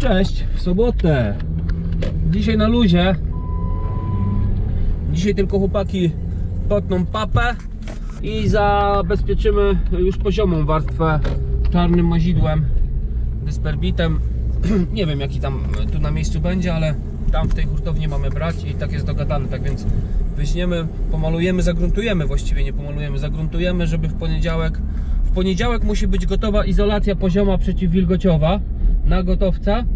Cześć, w sobotę. Dzisiaj na luzie. Dzisiaj tylko chłopaki potną papę i zabezpieczymy już poziomą warstwę czarnym mazidłem, dysperbitem. Nie wiem jaki tam tu na miejscu będzie, ale tam w tej hurtowni mamy brać i tak jest dogadane. Tak więc weźmiemy, pomalujemy, zagruntujemy, właściwie nie pomalujemy, zagruntujemy, żeby w poniedziałek musi być gotowa izolacja pozioma przeciwwilgociowa na gotowca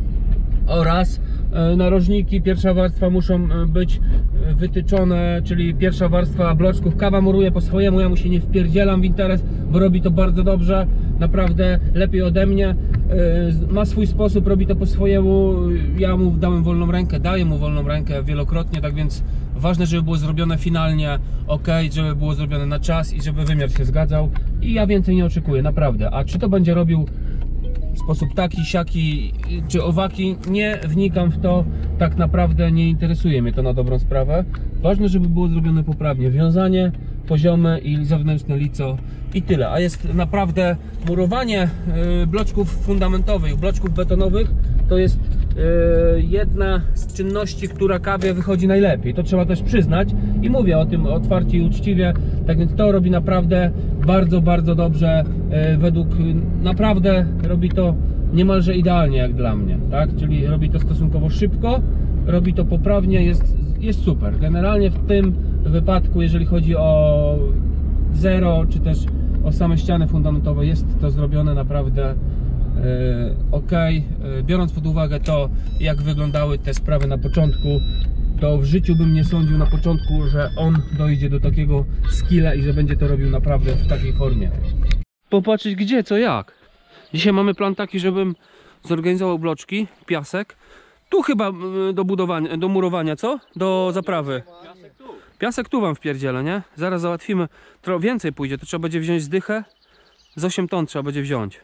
oraz narożniki, pierwsza warstwa muszą być wytyczone, czyli pierwsza warstwa bloczków. Kawa muruje po swojemu, ja mu się nie wpierdzielam w interes, bo robi to bardzo dobrze, naprawdę lepiej ode mnie, ma swój sposób, robi to po swojemu. Ja mu dałem wolną rękę, daję mu wolną rękę wielokrotnie, tak więc ważne, żeby było zrobione finalnie ok, żeby było zrobione na czas i żeby wymiar się zgadzał i ja więcej nie oczekuję, naprawdę. A czy to będzie robił w sposób taki, siaki czy owaki, nie wnikam w to, tak naprawdę nie interesuje mnie to na dobrą sprawę. Ważne, żeby było zrobione poprawnie, wiązanie poziome i zewnętrzne lico i tyle. A jest naprawdę murowanie bloczków fundamentowych, bloczków betonowych, to jest jedna z czynności, która kawie wychodzi najlepiej. To trzeba też przyznać i mówię o tym otwarcie i uczciwie. Tak więc to robi naprawdę bardzo, bardzo dobrze. Według naprawdę robi to niemalże idealnie jak dla mnie, tak? Czyli robi to stosunkowo szybko, robi to poprawnie, jest super. Generalnie w tym wypadku, jeżeli chodzi o zero, czy też o same ściany fundamentowe, jest to zrobione naprawdę ok. Biorąc pod uwagę to, jak wyglądały te sprawy na początku, to w życiu bym nie sądził na początku, że on dojdzie do takiego skilla i że będzie to robił naprawdę w takiej formie. Popatrzeć gdzie, co, jak. Dzisiaj mamy plan taki, żebym zorganizował bloczki, piasek. Tu chyba do budowania, do murowania, co? Do zaprawy. Piasek tu wam wpierdzielę, nie? Zaraz załatwimy. Trochę więcej pójdzie, to trzeba będzie wziąć zdychę. Z 8 ton trzeba będzie wziąć.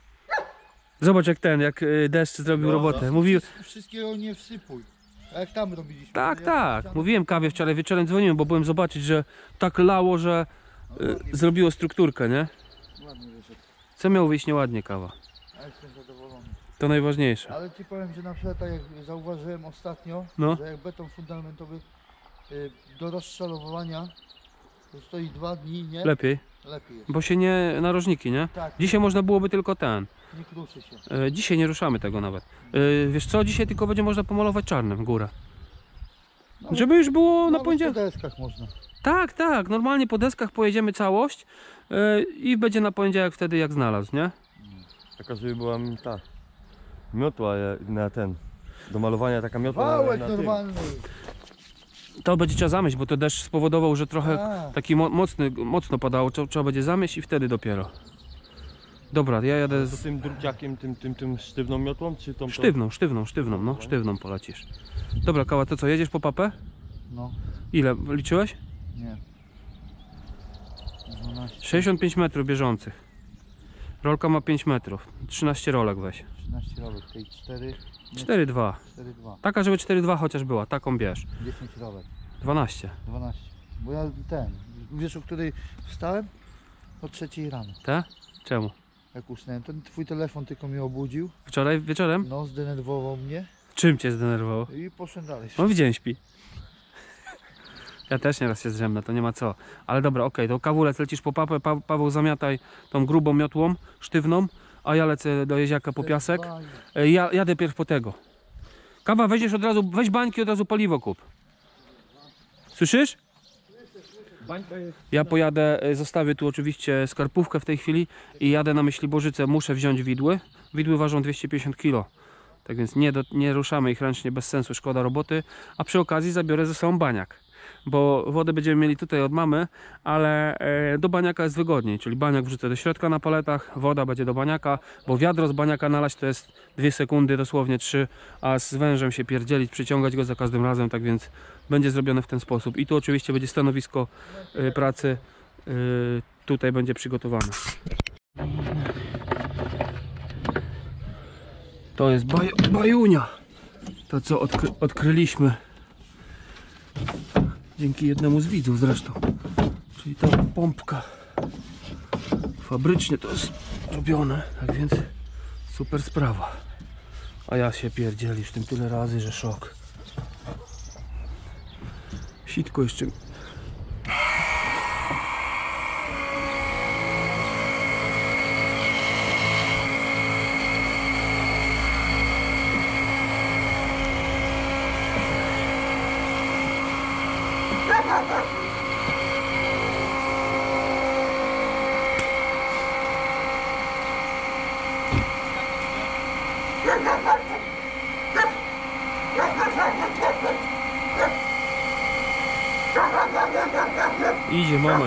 Zobacz jak deszcz zrobił robotę. Mówił... Wszystkiego nie wsypuj. A jak tam robiliśmy? Tak, tak. Mówiłem kawie wczoraj wieczorem, dzwoniłem, bo byłem zobaczyć, że tak lało, że zrobiło strukturkę, nie? Ładnie wyszedł. Co miało wyjść nieładnie, kawa? Ja jestem zadowolony. To najważniejsze. Ale ci powiem, że na przykład tak jak zauważyłem ostatnio, No. że jak beton fundamentowy do rozszalowania to stoi 2 dni, nie? Lepiej, Lepiej jest. bo się nie... narożniki, nie? Tak. Dzisiaj można byłoby tylko ten. Nie kruszy się. Dzisiaj nie ruszamy tego nawet. Wiesz co, dzisiaj tylko będzie można pomalować czarnym górę. Nawet, Żeby już było na nawet poniedziałek. po deskach można. Tak, tak, normalnie po deskach pojedziemy całość i będzie na poniedziałek wtedy jak znalazł, nie? Taka, żeby była ta miotła na ten, do malowania taka miotła Wałek na normalny. To będzie trzeba zamieść, bo to deszcz spowodował, że trochę A. taki mocno padało, trzeba będzie zamieść i wtedy dopiero. Dobra, ja jadę To tym druciakiem, tym sztywną miotłą, czy tą... sztywną, no, sztywną polecisz. Dobra, Kawa, to co, jedziesz po papę? No, Ile, liczyłeś? nie. 12, 65 metrów bieżących. Rolka ma 5 metrów, 13 rolek weź. 13 rolek, tej 4, 4,2. 4,2. Taka, żeby 4,2 chociaż była, taką bierz. 10 rolek. 12. 12. Bo ja wiesz o której wstałem? O 3 rano. Te? Czemu? Jak usnąłem. Ten twój telefon tylko mnie obudził. Wczoraj wieczorem? No, zdenerwował mnie Czym cię zdenerwowało? i poszedłem dalej. No w dzień śpi. Ja też nieraz się zdrzemnę, to nie ma co. Ale dobra, okej, to Kawulec lecisz po papę, Paweł zamiataj tą grubą miotłą, sztywną, a ja lecę do Jeziaka po piasek. Ja jadę pierw po tego. Kawa, weźmiesz od razu, weź bańki, od razu paliwo kup. Słyszysz? Ja pojadę, zostawię tu oczywiście skarpówkę w tej chwili i jadę na Myśliborzyce, muszę wziąć widły. Widły ważą 250 kg. Tak więc nie ruszamy ich ręcznie, bez sensu, szkoda roboty. A przy okazji zabiorę ze sobą baniak. Bo wodę będziemy mieli tutaj od mamy, ale do baniaka jest wygodniej. Czyli baniak wrzucę do środka na paletach, woda będzie do baniaka, bo wiadro z baniaka nalać to jest 2 sekundy, dosłownie 3, a z wężem się pierdzielić, przyciągać go za każdym razem, tak więc będzie zrobione w ten sposób. I tu oczywiście będzie stanowisko pracy, tutaj będzie przygotowane. To jest bajunia, to co odkryliśmy dzięki jednemu z widzów zresztą, czyli ta pompka. Fabrycznie to jest robione, tak więc super sprawa. A ja się pierdzieli już tym tyle razy, że szok. Sitko jeszcze. Idzie moment.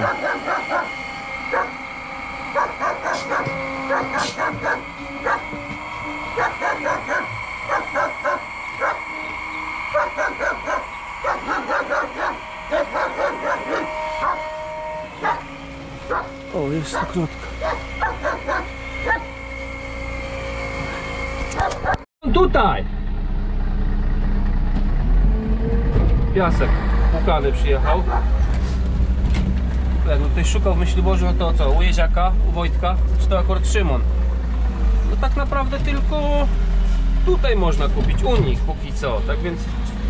O, jest stokrotka. Tutaj! Piasek pukany przyjechał. Jakby ktoś szukał w Myśliborzu, no to co? U Jeziaka, u Wojtka, czy to akurat Szymon? No tak naprawdę tylko tutaj można kupić, u nich póki co, tak więc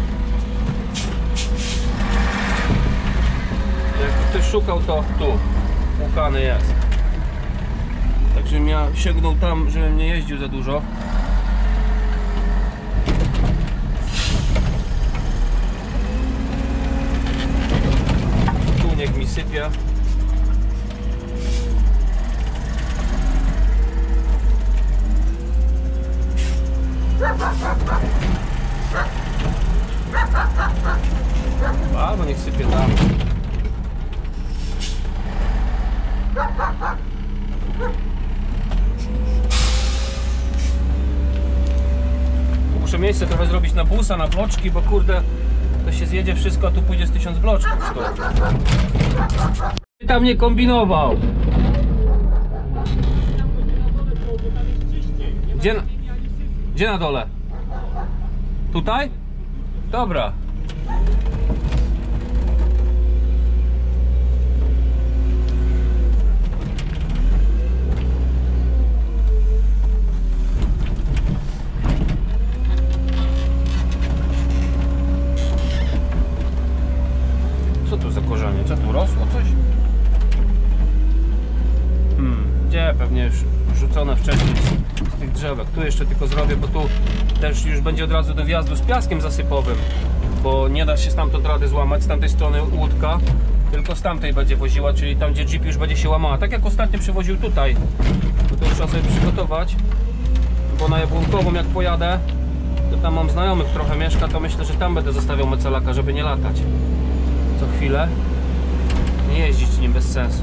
jak ktoś szukał, to tu pukany jest. Także ja sięgnął tam, żebym nie jeździł za dużo. Tu niech mi sypie. Albo niech sypie tam. Muszę miejsce trochę zrobić na busa, na bloczki, bo kurde, to się zjedzie wszystko, a tu pójdzie z 1000 bloczków. Tam nie kombinował. Gdzie na dole? Tutaj? Dobra. Co tu za korzenie? Co tu rosło coś? Gdzie? Pewnie już rzucone wcześniej z tych drzewek. Tu jeszcze tylko zrobię, bo tu też już będzie od razu do wjazdu z piaskiem zasypowym, bo nie da się stamtąd rady złamać, z tamtej strony łódka tylko z tamtej będzie woziła, czyli tam gdzie Jeep już będzie się łamała, tak jak ostatnio przywoził tutaj. To już trzeba sobie przygotować, bo na Jabłonkową jak pojadę, to tam mam znajomych trochę mieszka, to myślę, że tam będę zostawiał mecelaka, żeby nie latać co chwilę, nie jeździć nim bez sensu.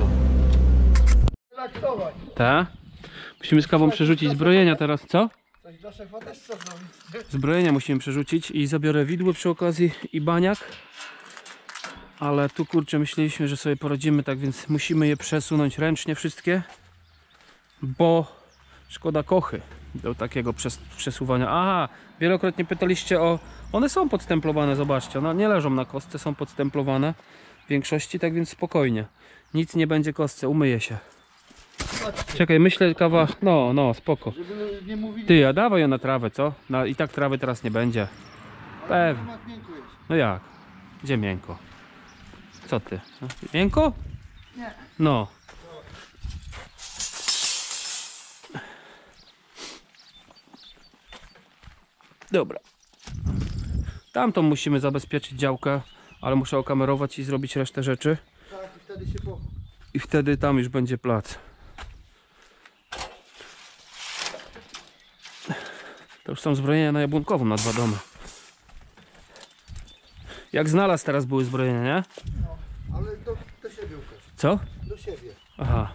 Tak? Musimy z Kawą przerzucić zbrojenia teraz, co? Coś dla szefa też trzeba zrobić. Zbrojenia musimy przerzucić i zabiorę widły przy okazji i baniak. Ale tu kurczę myśleliśmy, że sobie poradzimy, tak więc musimy je przesunąć ręcznie wszystkie, bo szkoda kochy do takiego przesuwania. Aha, wielokrotnie pytaliście o... One są podstemplowane, zobaczcie, one nie leżą na kostce, są podstemplowane w większości, tak więc spokojnie. Nic nie będzie kostce, umyje się. Czekaj, myślę, Kawa, no, spoko. Żeby nie mówili, Ty, a dawaj ją na trawę, co? I tak trawy teraz nie będzie. Pewnie. jak miękko jest. No jak? Gdzie miękko? Co ty? Miękko? Nie. No. Dobra. Tamtą musimy zabezpieczyć działkę, ale muszę okamerować i zrobić resztę rzeczy. Tak, i wtedy się po... I wtedy tam już będzie plac. To już są zbrojenia na Jabłonkową, na 2 domy. Jak znalazł teraz były zbrojenia, nie? No, ale do siebie, Łukasz. Co? Do siebie. Aha.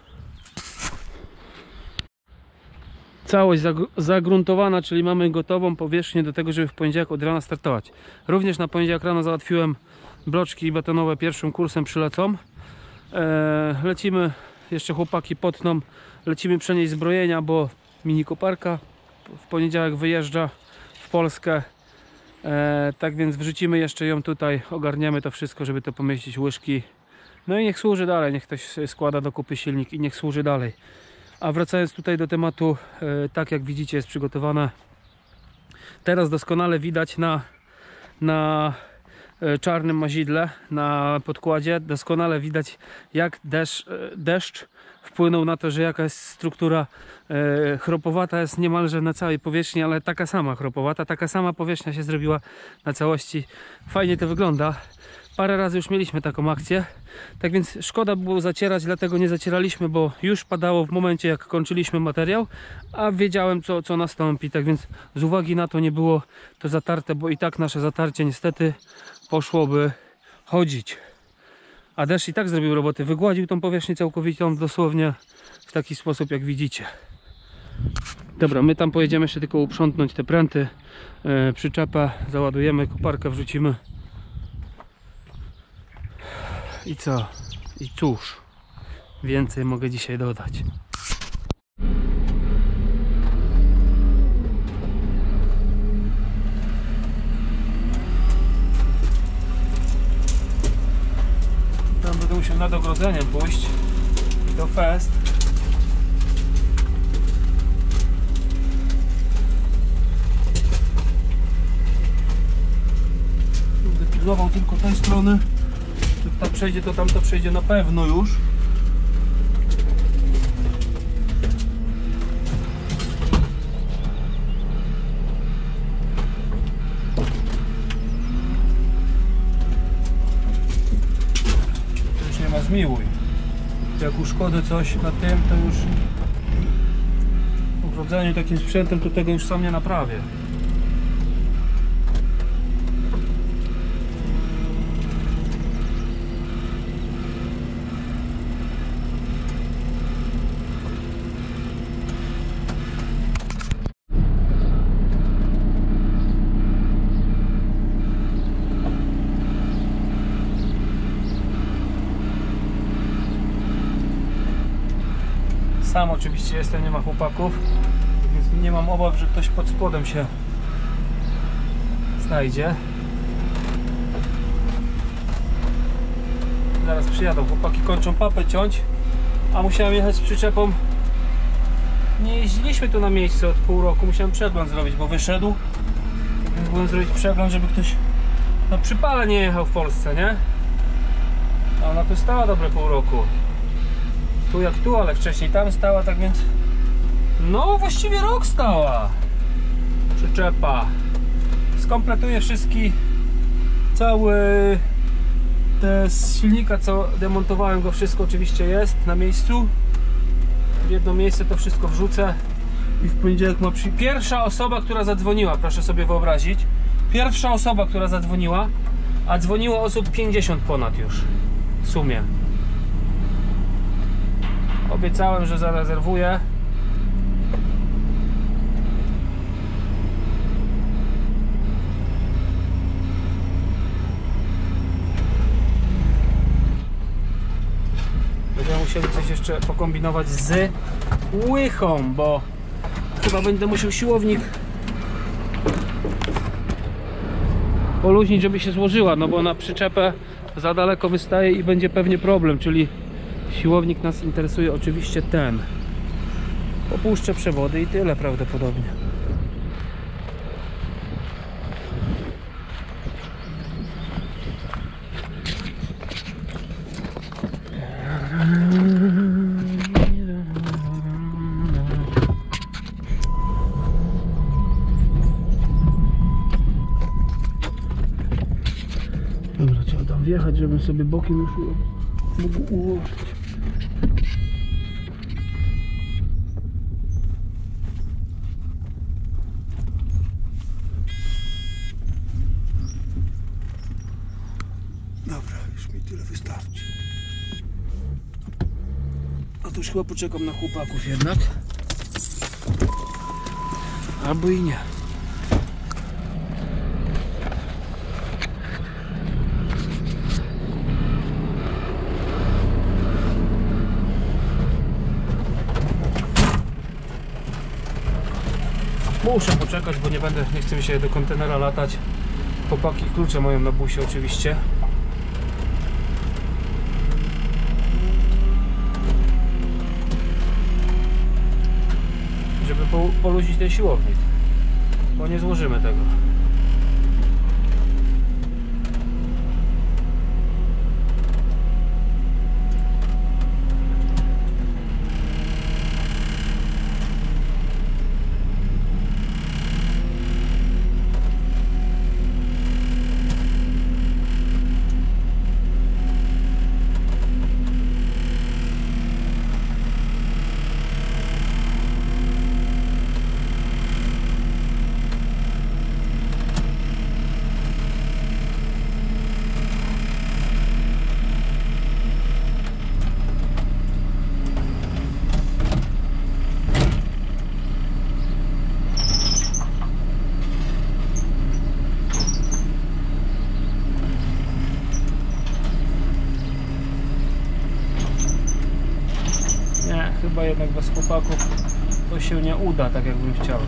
Całość zagruntowana, czyli mamy gotową powierzchnię do tego, żeby w poniedziałek od rana startować. Również na poniedziałek rano załatwiłem bloczki betonowe, pierwszym kursem przylecą. Lecimy, jeszcze chłopaki potną, lecimy przenieść zbrojenia, bo mini koparka w poniedziałek wyjeżdża w Polskę. Tak więc wrzucimy jeszcze ją tutaj, ogarniemy to wszystko, żeby to pomieścić, łyżki. No i niech służy dalej, niech ktoś składa do kupy silnik i niech służy dalej. A wracając tutaj do tematu, tak jak widzicie jest przygotowane Teraz doskonale widać na czarnym mazidle, na podkładzie, doskonale widać, jak deszcz wpłynął na to, że jakaś struktura chropowata jest niemalże na całej powierzchni, ale taka sama chropowata, taka sama powierzchnia się zrobiła na całości. Fajnie to wygląda. Parę razy już mieliśmy taką akcję, tak więc szkoda było zacierać, dlatego nie zacieraliśmy, bo już padało w momencie, jak kończyliśmy materiał, a wiedziałem, co nastąpi, tak więc z uwagi na to nie było to zatarte, bo i tak nasze zatarcie niestety poszłoby chodzić. A deszcz i tak zrobił roboty, wygładził tą powierzchnię całkowitą dosłownie w taki sposób, jak widzicie. Dobra, my tam pojedziemy jeszcze tylko uprzątnąć te pręty, przyczepę, załadujemy, koparkę wrzucimy. I co? I cóż, więcej mogę dzisiaj dodać. Tam będę musiał nad ogrodzeniem pójść i to fest. Będę pilnował tylko tej strony. Jak tam przejdzie, to tam to przejdzie na pewno już. To już nie ma zmiłuj. Jak uszkodzę coś na tym, to już w ogrodzeniu takim sprzętem, to tego już sam nie naprawię. Sam oczywiście jestem, nie ma chłopaków, więc nie mam obaw, że ktoś pod spodem się znajdzie. Zaraz przyjadą, chłopaki kończą papę ciąć, a musiałem jechać z przyczepą. Nie jeździliśmy tu na miejscu od pół roku, musiałem przegląd zrobić, bo wyszedł. Więc byłem zrobić przegląd, żeby ktoś na przypale nie jechał w Polsce, nie? A ona tu stała dobre pół roku. Tu jak tu, ale wcześniej tam stała, tak więc no właściwie rok stała przyczepa. Skompletuję wszystkie cały te z silnika, co demontowałem go, wszystko oczywiście jest na miejscu. W jedno miejsce to wszystko wrzucę i w poniedziałek ma pierwsza osoba, która zadzwoniła, proszę sobie wyobrazić, pierwsza osoba, która zadzwoniła, a dzwoniło osób 50 ponad już w sumie. Obiecałem, że zarezerwuję. Będziemy musieli coś jeszcze pokombinować z łychą, bo chyba będę musiał siłownik poluźnić, żeby się złożyła, no bo na przyczepę za daleko wystaje i będzie pewnie problem, czyli siłownik nas interesuje oczywiście ten. Popuszczę przewody i tyle prawdopodobnie. Dobra, trzeba tam wjechać, żebym sobie bokiem już mógł ułożyć. Dobra, już mi tyle wystarczy. A to już chyba poczekam na chłopaków jednak. Albo i nie. Muszę poczekać, bo nie chcę mi się do kontenera latać. Chłopaki klucze mają na busie oczywiście. Żeby poluźnić ten siłownik. bo nie złożymy tego. Chyba jednak bez chłopaków to się nie uda tak, jakbym chciał.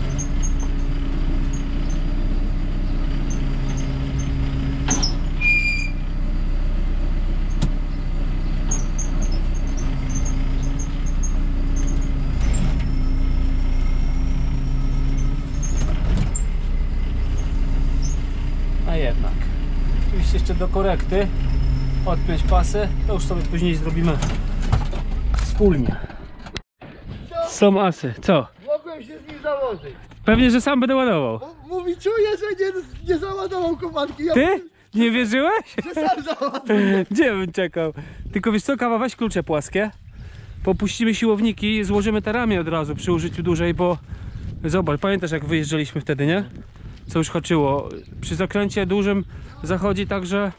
A jednak. Oczywiście jeszcze do korekty odpiąć pasy, to już sobie później zrobimy wspólnie. Są asy, co? Mogłem się z nim założyć. Pewnie, że sam będę ładował. Mówi, czuję, że nie załadował komanki. Ja Ty? Nie wierzyłeś? że sam załadował. Gdzie bym czekał? Tylko wiesz co, kawa, weź klucze płaskie. Popuścimy siłowniki, złożymy te ramię od razu przy użyciu dłużej, bo zobacz, pamiętasz jak wyjeżdżaliśmy wtedy, nie? Co już haczyło. Przy zakręcie dużym zachodzi tak, że...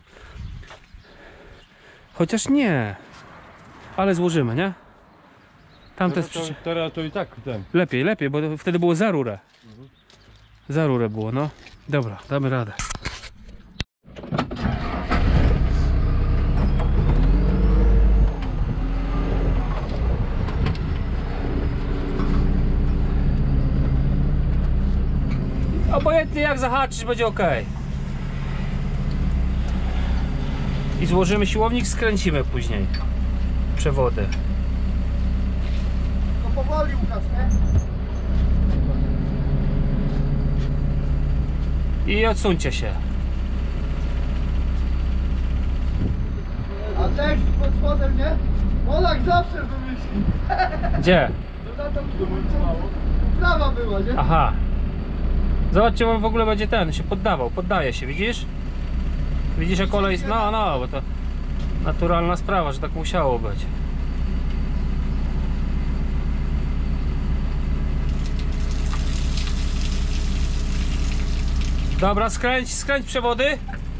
Chociaż nie. Ale złożymy, nie? Tamte Teraz to i tak ten. lepiej, bo wtedy było za rurę. Za rurę było, no. Dobra, damy radę. Obojętnie jak zahaczysz, będzie ok. I złożymy siłownik, skręcimy później przewody. To powoli, Łukasz, nie? I odsuńcie się. A tekst pod spodem, nie? Polak zawsze wymyśli. Gdzie? To na to prawa była, nie? Aha. Zobaczcie, on w ogóle będzie ten, się poddawał, poddaje się, widzisz? Widzisz, że kolej... No, bo to naturalna sprawa, że tak musiało być. Dobra, skręć przewody.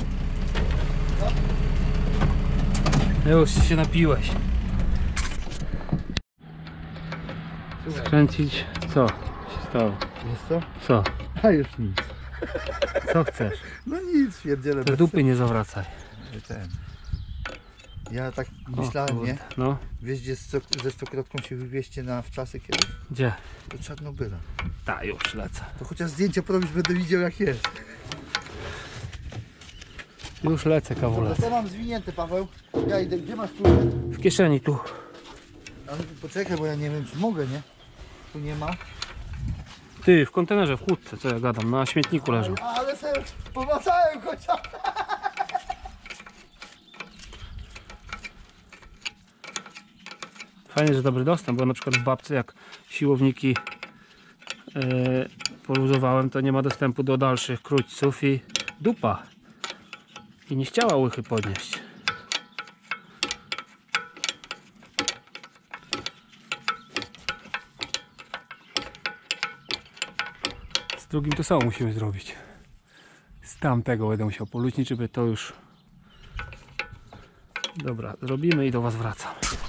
Już się napiłeś. Skręcić. Co się stało? Wiesz co? Co? A już nic. Co chcesz? No nic, pierdzielę. Te dupy nie zawracaj. Ten. Ja tak myślałem, nie? No, Wiesz, gdzie ze stokrotką się wywieźcie na wczasy kiedyś? gdzie? To Czarnobyla. Ta, już lecę. To chociaż zdjęcia porobić, będę widział jak jest. Już lecę, To kawulec. co mam zwinięte, Paweł? Ja idę, gdzie masz klucze? W kieszeni tu. Ale poczekaj, bo ja nie wiem, czy mogę, nie? Tu nie ma. Ty, w kontenerze, w chłódce, co ja gadam, na śmietniku leżą. Ale sobie pomacałem chociaż. Fajnie, że dobry dostęp, bo na przykład w babce jak siłowniki poluzowałem, to nie ma dostępu do dalszych krótców i dupa. I nie chciała łychy podnieść. Z drugim to samo musimy zrobić. Z tamtego będę musiał poluźnić, żeby to już... Dobra, zrobimy i do Was wracam.